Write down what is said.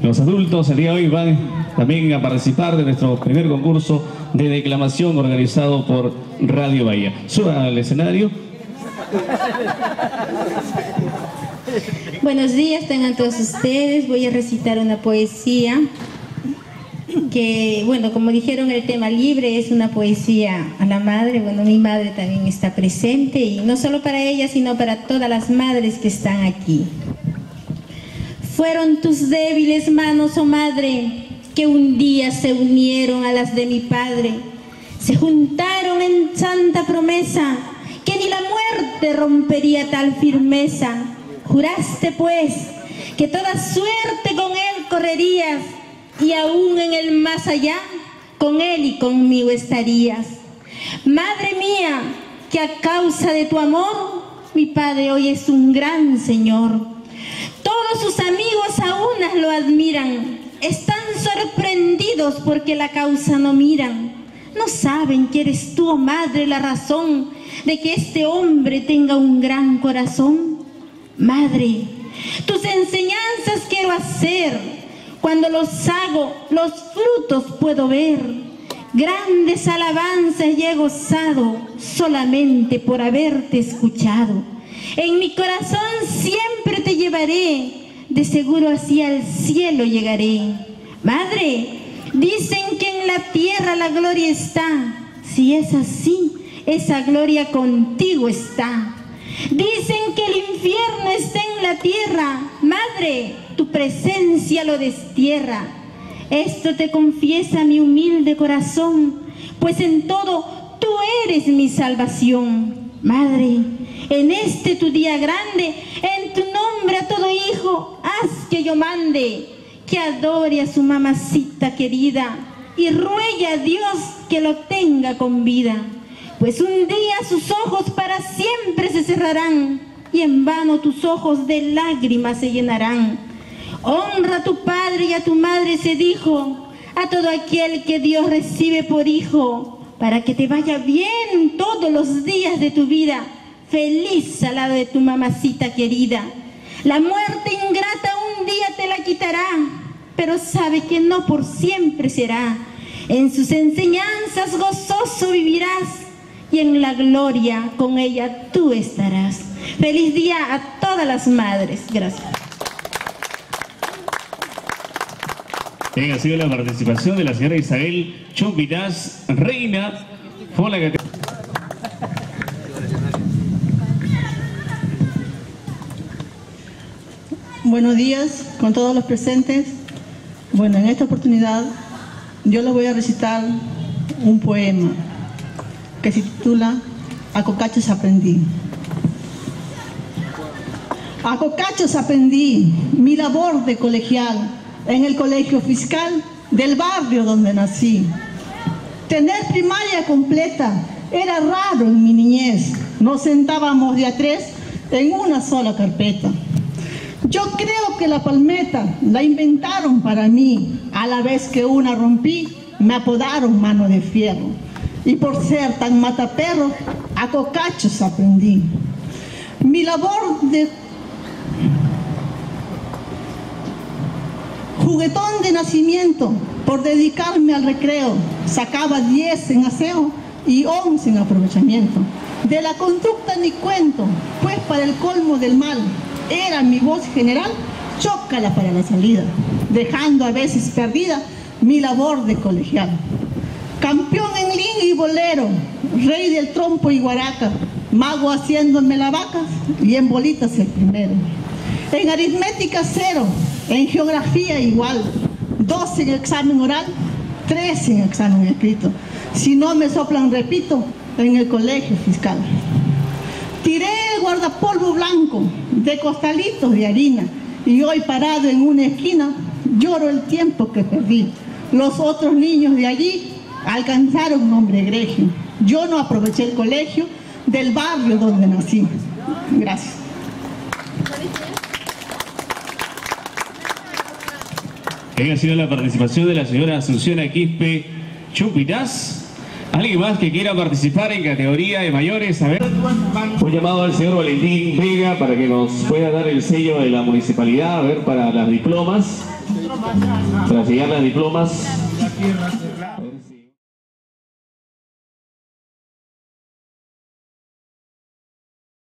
Los adultos el día de hoy van también a participar de nuestro primer concurso de declamación organizado por Radio Bahía. Suban al escenario. Buenos días, tengan todos ustedes. Voy a recitar una poesía que, bueno, como dijeron, el tema libre es una poesía a la madre. Bueno, mi madre también está presente, y no solo para ella, sino para todas las madres que están aquí. Fueron tus débiles manos, oh madre, que un día se unieron a las de mi padre. Se juntaron en santa promesa, que ni la muerte rompería tal firmeza. Juraste pues que toda suerte con él correrías, y aún en el más allá con él y conmigo estarías. Madre mía, que a causa de tu amor mi padre hoy es un gran señor. Todos sus amigos a unas lo admiran, están sorprendidos porque la causa no miran. No saben que eres tú, oh madre, la razón de que este hombre tenga un gran corazón. Madre, tus enseñanzas quiero hacer, cuando los hago, los frutos puedo ver. Grandes alabanzas y he gozado solamente por haberte escuchado. En mi corazón siempre te llevaré, de seguro hacia el cielo llegaré. Madre, dicen que en la tierra la gloria está. Si es así, esa gloria contigo está. Dicen que el infierno está en la tierra. Madre, tu presencia lo destierra. Esto te confiesa mi humilde corazón, pues en todo tú eres mi salvación. Madre, en este tu día grande, en tu nombre a todo hijo, haz que yo mande, que adore a su mamacita querida, y ruegue a Dios que lo tenga con vida. Pues un día sus ojos para siempre se cerrarán, y en vano tus ojos de lágrimas se llenarán. Honra a tu padre y a tu madre, se dijo, a todo aquel que Dios recibe por hijo, para que te vaya bien todos los días de tu vida, feliz al lado de tu mamacita querida. La muerte ingrata un día te la quitará, pero sabe que no por siempre será. En sus enseñanzas gozoso vivirás, y en la gloria con ella tú estarás. Feliz día a todas las madres. Gracias. Bien, ha sido la participación de la señora Isabel Chompitaz, reina. Por la categoría. Buenos días con todos los presentes. Bueno, en esta oportunidad yo les voy a recitar un poema que se titula A cocachos aprendí. A cocachos aprendí mi labor de colegial en el colegio fiscal del barrio donde nací. Tener primaria completa era raro en mi niñez. Nos sentábamos de a tres en una sola carpeta. Yo creo que la palmeta la inventaron para mí. A la vez que una rompí, me apodaron mano de fierro. Y por ser tan mataperro, a cocachos aprendí. Mi labor de juguetón de nacimiento, por dedicarme al recreo, sacaba 10 en aseo y 11 en aprovechamiento. De la conducta ni cuento, pues para el colmo del mal, era mi voz general, chócala para la salida, dejando a veces perdida mi labor de colegial. Campeón en línea y bolero, rey del trompo y guaraca, mago haciéndome la vaca y en bolitas el primero. En aritmética 0, en geografía igual, 2 en examen oral, 3 en examen escrito. Si no me soplan, repito, en el colegio fiscal. Tiré el guardapolvo blanco de costalitos de harina, y hoy parado en una esquina lloro el tiempo que perdí. Los otros niños de allí alcanzaron nombre egregio. Yo no aproveché el colegio del barrio donde nací. Gracias. Ha sido la participación de la señora Asunción Quispe Chompitaz. ¿Alguien más que quiera participar en categoría de mayores? A ver, un llamado al señor Valentín Vega para que nos pueda dar el sello de la municipalidad, a ver, para las diplomas. Para sellar las diplomas.